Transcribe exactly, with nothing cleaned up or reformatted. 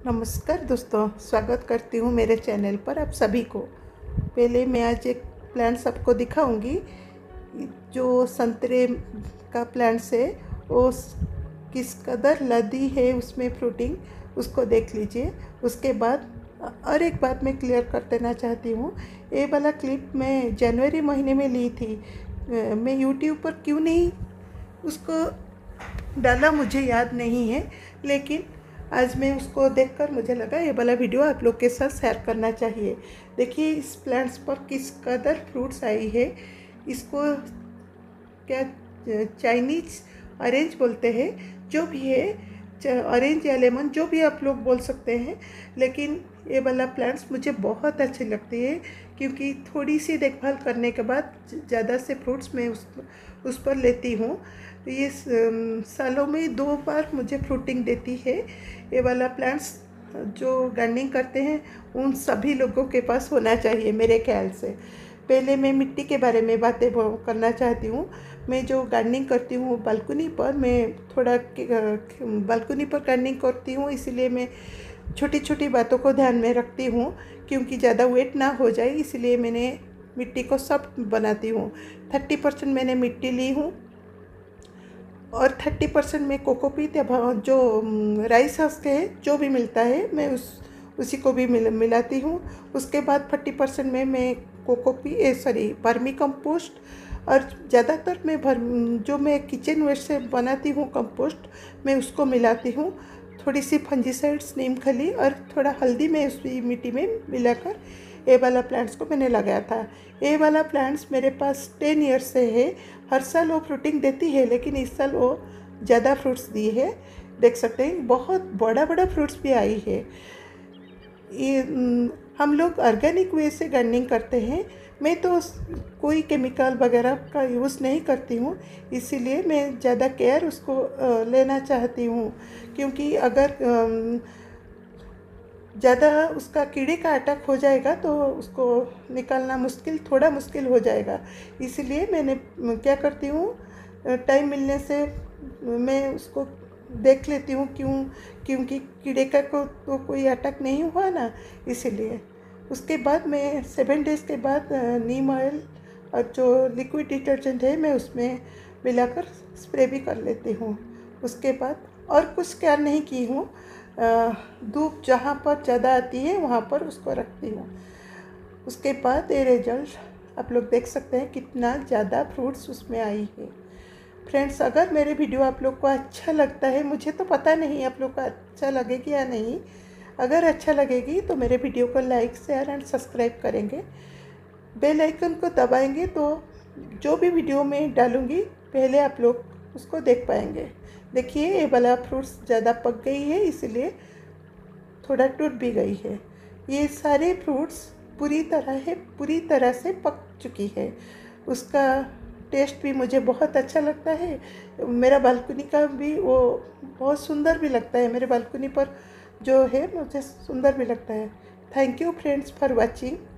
नमस्कार दोस्तों, स्वागत करती हूँ मेरे चैनल पर आप सभी को। पहले मैं आज एक प्लांट सबको दिखाऊंगी। जो संतरे का प्लांट्स है वो किस कदर लदी है, उसमें फ्रूटिंग, उसको देख लीजिए। उसके बाद और एक बात मैं क्लियर कर देना चाहती हूँ। ये वाला क्लिप मैं जनवरी महीने में ली थी। मैं यूट्यूब पर क्यों नहीं उसको डाला मुझे याद नहीं है, लेकिन आज मैं उसको देखकर मुझे लगा ये वाला वीडियो आप लोग के साथ शेयर करना चाहिए। देखिए इस प्लांट्स पर किस कदर फ्रूट्स आई है। इसको क्या चाइनीज ऑरेंज बोलते हैं, जो भी है, ऑरेंज या लेमन जो भी आप लोग बोल सकते हैं, लेकिन ये वाला प्लांट्स मुझे बहुत अच्छे लगते हैं क्योंकि थोड़ी सी देखभाल करने के बाद ज़्यादा से फ्रूट्स मैं उस उस पर लेती हूँ। ये सालों में दो बार मुझे फ्रूटिंग देती है। ये वाला प्लांट्स जो गार्डनिंग करते हैं उन सभी लोगों के पास होना चाहिए मेरे ख्याल से। पहले मैं मिट्टी के बारे में बातें करना चाहती हूँ। मैं जो गार्डनिंग करती हूँ बालकनी पर, मैं थोड़ा बालकनी पर गार्डनिंग करती हूँ, इसीलिए मैं छोटी छोटी बातों को ध्यान में रखती हूँ क्योंकि ज़्यादा वेट ना हो जाए, इसलिए मैंने मिट्टी को सॉफ्ट बनाती हूँ। थर्टी परसेंट मैंने मिट्टी ली हूँ और थर्टी परसेंट में कोकोपीट या जो राइस हस्क है जो भी मिलता है मैं उस उसी को भी मिल मिलाती हूँ। उसके बाद थर्टी परसेंट में मैं कोकोपी सॉरी वर्मी कंपोस्ट, और ज़्यादातर मैं भर जो मैं किचन वेस्ट से बनाती हूँ कंपोस्ट, मैं उसको मिलाती हूँ। थोड़ी सी फंजीसाइड्स, नीम खली और थोड़ा हल्दी में उस मिट्टी में मिलाकर ये वाला प्लांट्स को मैंने लगाया था। ये वाला प्लांट्स मेरे पास टेन ईयर्स से है। हर साल वो फ्रूटिंग देती है, लेकिन इस साल वो ज़्यादा फ्रूट्स दी है। देख सकते हैं बहुत बड़ा बड़ा फ्रूट्स भी आई है। ये हम लोग ऑर्गेनिक वे से गार्डनिंग करते हैं। मैं तो कोई केमिकल वगैरह का यूज़ नहीं करती हूँ, इसीलिए मैं ज़्यादा केयर उसको लेना चाहती हूँ क्योंकि अगर ज़्यादा उसका कीड़े का अटैक हो जाएगा तो उसको निकालना मुश्किल, थोड़ा मुश्किल हो जाएगा। इसलिए मैंने क्या करती हूँ, टाइम मिलने से मैं उसको देख लेती हूँ, क्यों क्योंकि कीड़े का को तो कोई अटैक नहीं हुआ ना, इसीलिए। उसके बाद मैं सेवन डेज़ के बाद नीम ऑयल और जो लिक्विड डिटर्जेंट है मैं उसमें मिलाकर स्प्रे भी कर लेती हूँ। उसके बाद और कुछ केयर नहीं की हूँ। धूप जहाँ पर ज़्यादा आती है वहाँ पर उसको रखती हूँ। उसके बाद ये रिजल्ट आप लोग देख सकते हैं कितना ज़्यादा फ्रूट्स उसमें आई है। फ्रेंड्स, अगर मेरे वीडियो आप लोग को अच्छा लगता है, मुझे तो पता नहीं आप लोग को अच्छा लगेगी या नहीं, अगर अच्छा लगेगी तो मेरे वीडियो को लाइक, शेयर एंड सब्सक्राइब करेंगे। बेल आइकन को दबाएंगे तो जो भी वीडियो मैं डालूँगी पहले आप लोग उसको देख पाएंगे। देखिए ये वाला फ्रूट्स ज़्यादा पक गई है, इसलिए थोड़ा टूट भी गई है। ये सारे फ्रूट्स पूरी तरह है पूरी तरह से पक चुकी है। उसका टेस्ट भी मुझे बहुत अच्छा लगता है। मेरा बालकनी का भी वो बहुत सुंदर भी लगता है, मेरे बालकनी पर जो है मुझे सुंदर भी लगता है। Thank you friends for watching.